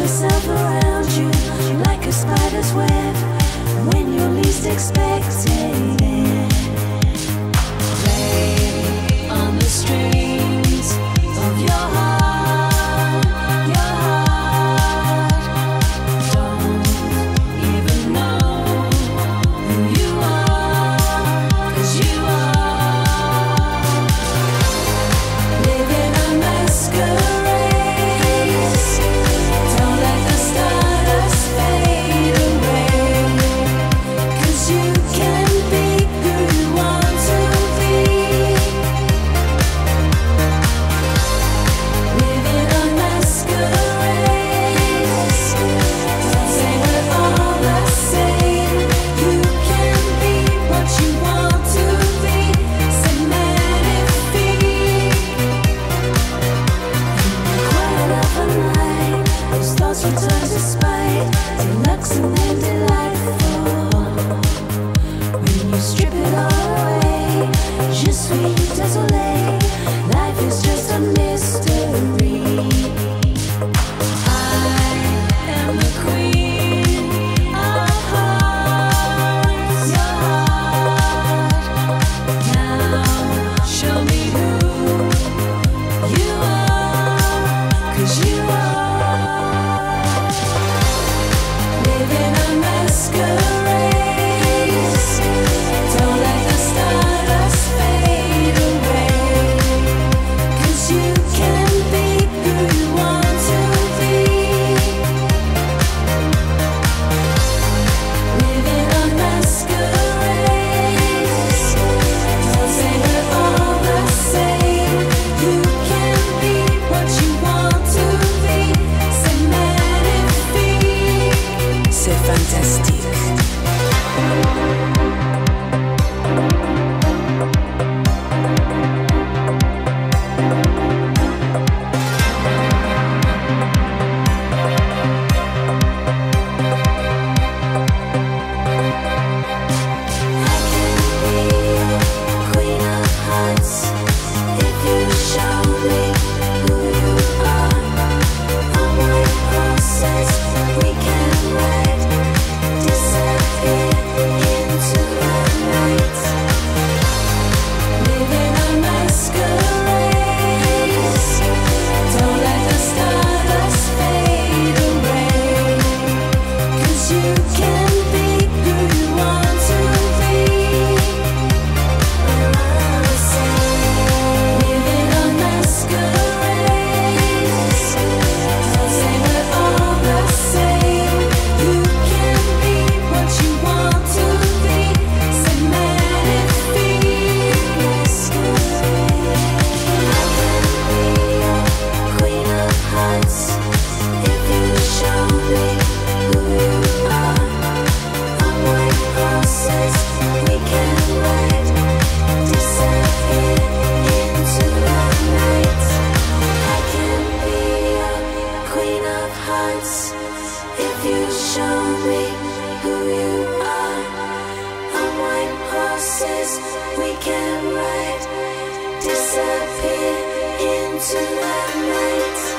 herself around you like a spider's web when you're least expecting it. Play on the strings of your heart, your heart. Don't even know who you are, 'cause you are living a masquerade. Don't let the stardust fade away, 'cause you can be who you want to be. Living a masquerade. Don't say we're all the same. You can be what you want to be. Say magnifique. Quiet of a night, those thoughts return to spite. Deluxe and then delightful. When you strip it all away, je suis désolé. Life is just a mystery. I am the queen of hearts, your heart. Now show me who you are, 'cause you are living a masquerade. Don't let the stardust fade away, 'cause you can be who you want to be. Living a masquerade. Don't say we're all the same. You can be what you want to be. C'est magnifique. C'est fantastique. I can be your queen of hearts if you show me who you are. On white horses we can ride, disappear into the night. Living a masquerade. Don't let the stardust fade away, 'cause you can be who you want to be. Living a masquerade. Don't say we're all the same. You can be what you want to be. C'est magnifique. I can be your queen of hearts if you show me who you are. On white horses we can ride, disappear into the night. I can be your queen of hearts if you show me who you are. On white horses we can ride, disappear into the night.